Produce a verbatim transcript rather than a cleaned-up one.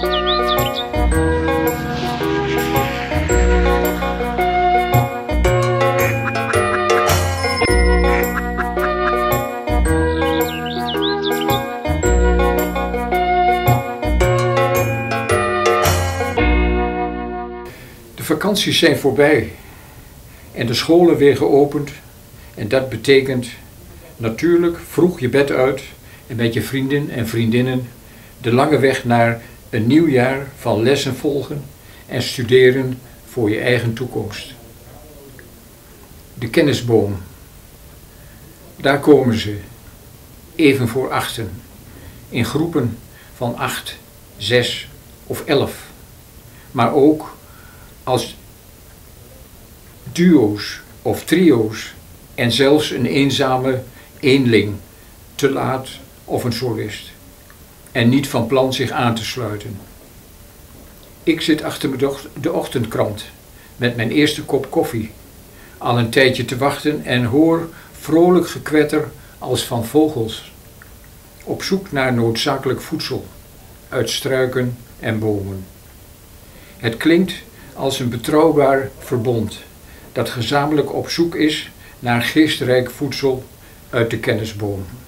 De vakanties zijn voorbij en de scholen weer geopend en dat betekent natuurlijk vroeg je bed uit en met je vrienden en vriendinnen de lange weg naar een nieuw jaar van lessen volgen en studeren voor je eigen toekomst. De kennisboom, daar komen ze, even voor achten, in groepen van acht, zes of elf, maar ook als duo's of trio's en zelfs een eenzame eenling, te laat of een solist, en niet van plan zich aan te sluiten. Ik zit achter de ochtendkrant met mijn eerste kop koffie, al een tijdje te wachten en hoor vrolijk gekwetter als van vogels, op zoek naar noodzakelijk voedsel, uit struiken en bomen. Het klinkt als een betrouwbaar verbond, dat gezamenlijk op zoek is naar geestrijk voedsel uit de kennisboom.